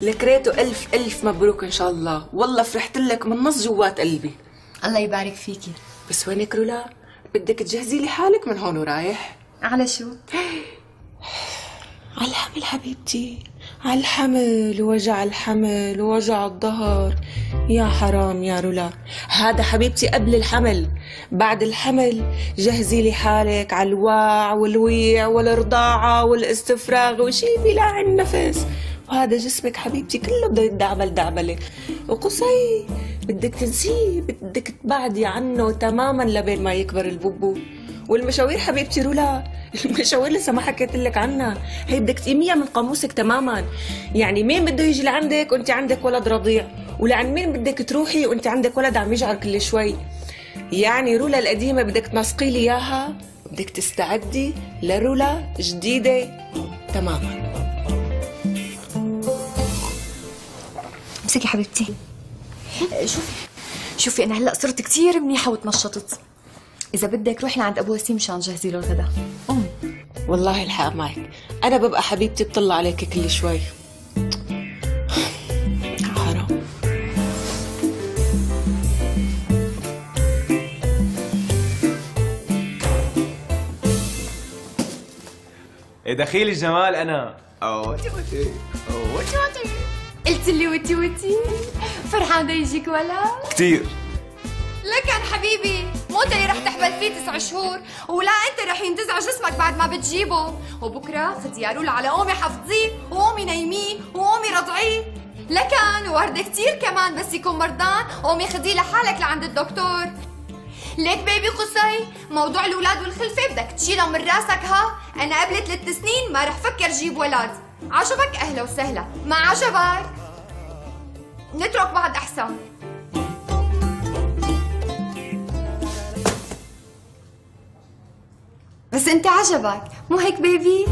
لك ريتو ألف ألف مبروك إن شاء الله، والله فرحت لك من نص جوات قلبي. الله يبارك فيكي. بس وينك رولا؟ بدك تجهزي لي حالك من هون ورايح. على شو؟ على الحمل حبيبتي، على الحمل ووجع الحمل ووجع الظهر. يا حرام يا رولا، هذا حبيبتي قبل الحمل. بعد الحمل جهزي لي حالك على الواع والويع والرضاعة والاستفراغ وشيبي لاعن النفس. وهذا جسمك حبيبتي كله بده يتدعبل دعبلة. وقصي بدك تنسيه، بدك تبعدي عنه تماما لبين ما يكبر البوبو. والمشاوير حبيبتي رولا، المشاوير لسه ما حكيت لك عنها، هي بدك تقيميها من قاموسك تماما. يعني مين بده يجي لعندك وانت عندك ولد رضيع، ولعن مين بدك تروحي وانت عندك ولد عم يجعر كل شوي. يعني رولا القديمة بدك تنسقي لي اياها، بدك تستعدي لرولا جديدة تماما. امسكي حبيبتي. شوفي انا هلا صرت كثير منيحه وتنشطت. اذا بدك روحي لعند ابو وسيم مشان جهزي له الغداء. والله الحق معك، انا ببقى حبيبتي بطلع عليك كل شوي. حرام. ايه دخيل الجمال انا. قلت لي وتي وتي فرحان بده يجيك ولد كثير. لكن حبيبي مو انت اللي رح تحمل فيه 9 شهور، ولا انت رح ينتزع جسمك بعد ما بتجيبه. وبكره خدي يا رولا على قومي حفظيه وقومي نيميه وقومي رضعيه. لكن وردة كثير كمان بس يكون مرضان قومي خديه لحالك لعند الدكتور. ليك بيبي قصي، موضوع الاولاد والخلفه بدك تشيله من راسك. ها انا قبل 3 سنين ما رح فكر جيب ولد. عجبك اهلا وسهلا، ما عجبك نترك بعض احسن. بس انت عجبك مو هيك بيبي؟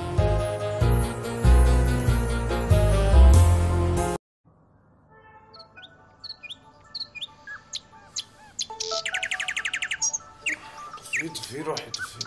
طفي روحي طفي.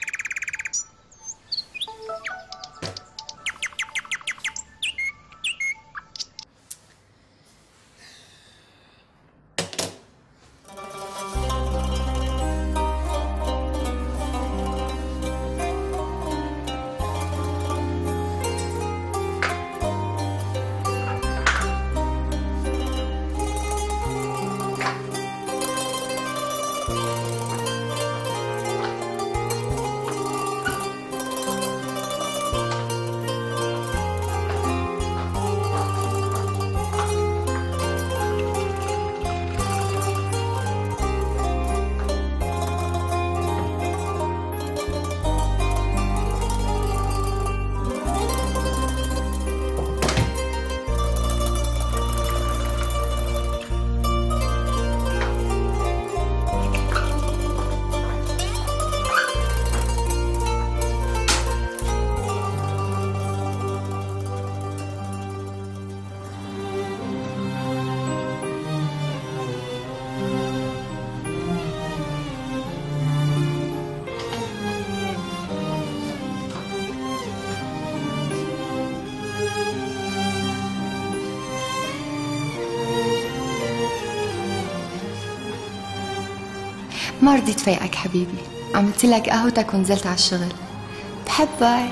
ما رضيت فايقك حبيبي، عملت لك قهوتك ونزلت على الشغل. بحبك.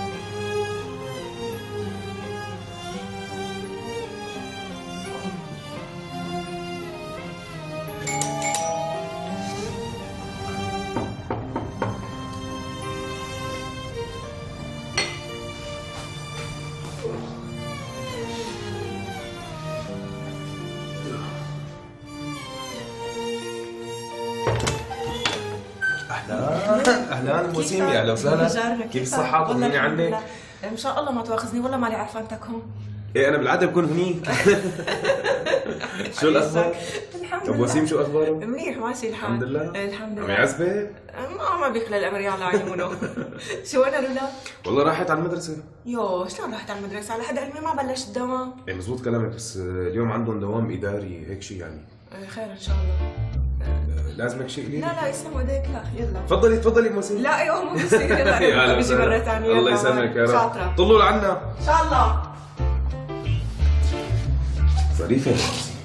اهلا وسيم، يا اهلا وسهلا. كيف الصحة؟ طمنيني عنك. ان شاء الله ما تواخذني، والله مالي عرفانتك هون. ايه انا بالعاده بكون هنيك. شو الاخبار؟ الحمد ابو وسيم شو اخباره؟ منيح ماشي الحال. الحمد لله. الحمد لله. عم يعذبك؟ ما بيخلى الامر على عيونه. شو انا رولا؟ والله راحت على المدرسة. يو شلون رحت على المدرسة؟ على حد علمي ما بلشت الدوام. ايه مزبوط كلامك، بس اليوم عندهم دوام اداري هيك شيء يعني. خير ان شاء الله. لازمك شيء لي؟ لا يسلموا ايديك. لا يلا تفضلي تفضلي ام وسيم. لا ايوه مو بصير. يلا بيجي مرة ثانية. الله يسلمك يا رب. شاطرة. طلوا لعنا ان شاء الله. ظريفة يا وسيم.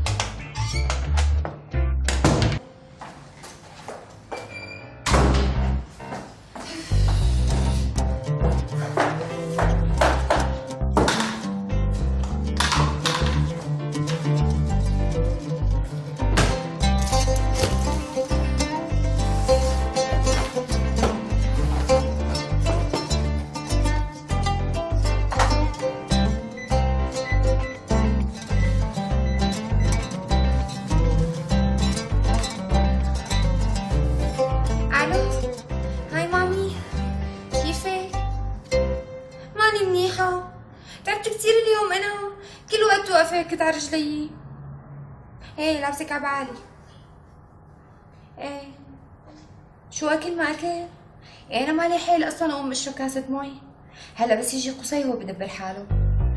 كنت على رجلي. ايه لابسه كعب عالي. ايه شو اكل ما اكل؟ ايه انا مالي حيل اصلا اقوم اشرب كاسه مي. هلا بس يجي قصي هو بدبر حاله.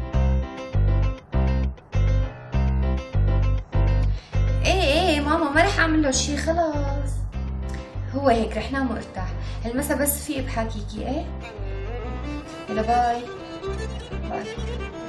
ايه ماما ما رح اعمل له شي خلص. هو هيك رح نام وارتاح. هالمسا بس في بحاكيكي. ايه يلا باي باي.